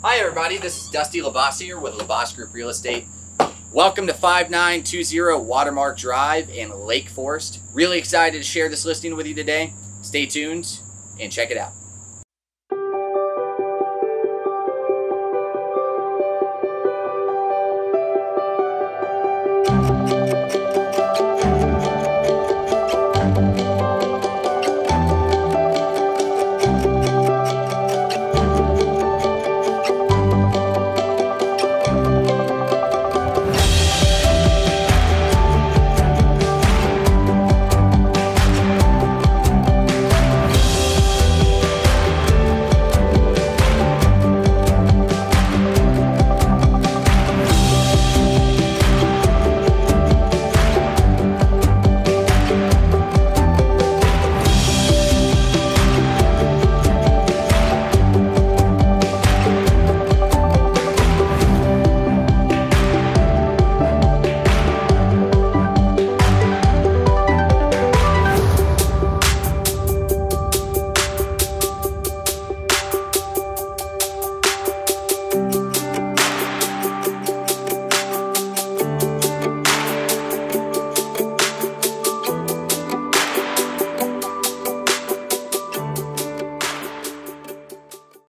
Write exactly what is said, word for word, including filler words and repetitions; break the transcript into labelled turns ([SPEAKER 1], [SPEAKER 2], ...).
[SPEAKER 1] Hi everybody, this is Dusty LaBossiere with LaBossiere Group Real Estate. Welcome to five nine two zero Watermark Drive in Lake Forest. Really excited to share this listing with you today. Stay tuned and check it out.